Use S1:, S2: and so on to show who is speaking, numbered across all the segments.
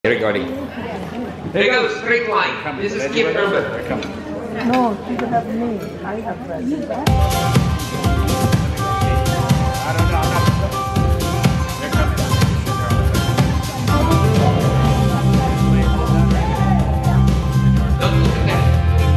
S1: Recording. There you go, straight line. This is Kip Urban.
S2: No, she don't have me. I have friends.
S3: I don't know. I'm not. They're coming.
S1: Don't look at that.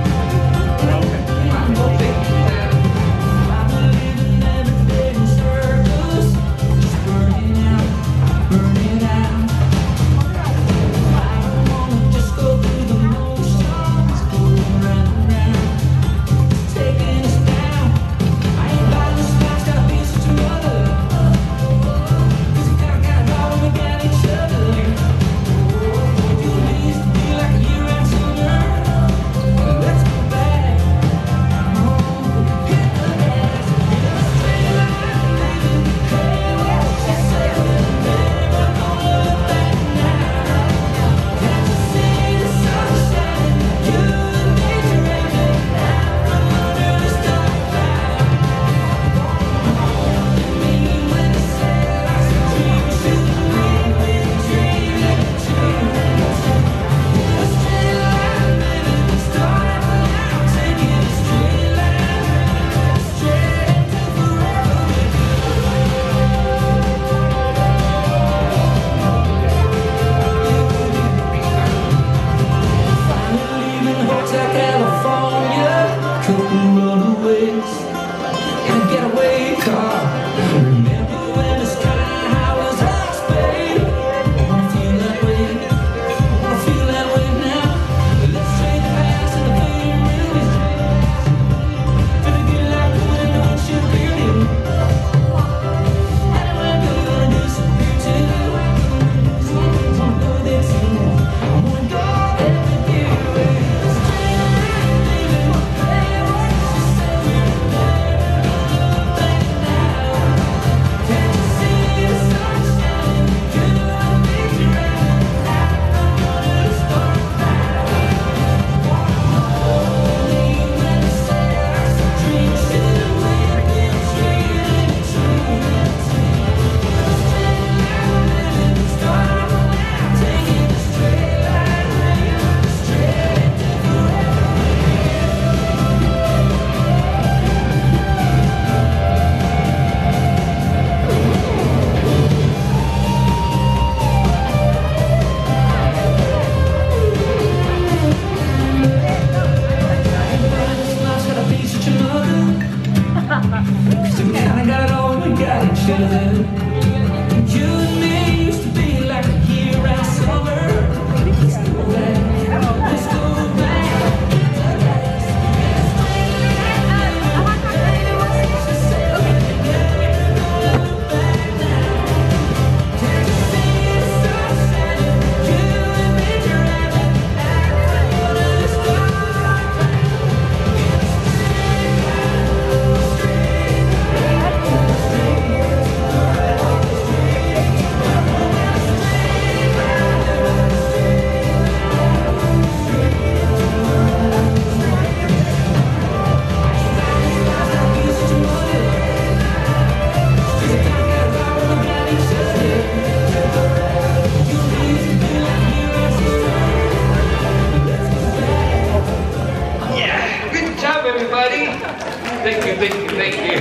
S1: Thank you.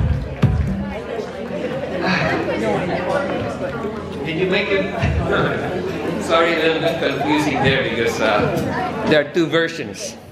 S1: Did you make it? Sorry, a little bit confusing there because there are two versions.